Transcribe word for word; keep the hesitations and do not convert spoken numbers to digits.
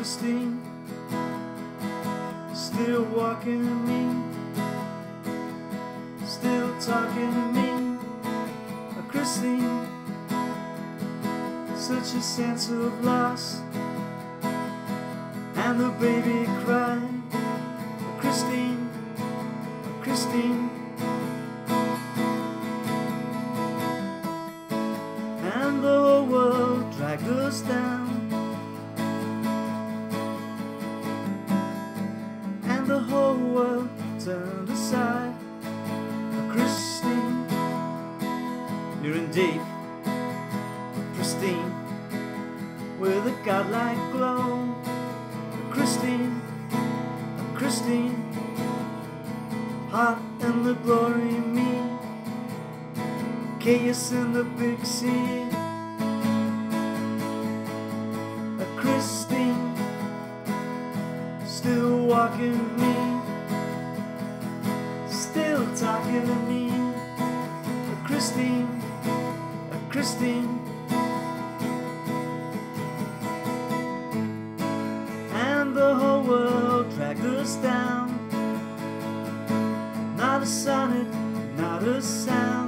Christine, still walking to me, still talking to me. Oh, Christine, such a sense of loss, and the baby cried. Oh, Christine, oh, Christine. And the whole world dragged us down, and the whole world turned aside. Oh, Christine, you're in deep, pristine, with a godlike glow. Oh, Christine, oh, Christine, hot in the glory me, chaos in the big sea. A Christine, still walking with me, still talking to me. A Christine, a Christine. And the whole world dragged us down, not a sonnet, not a sound.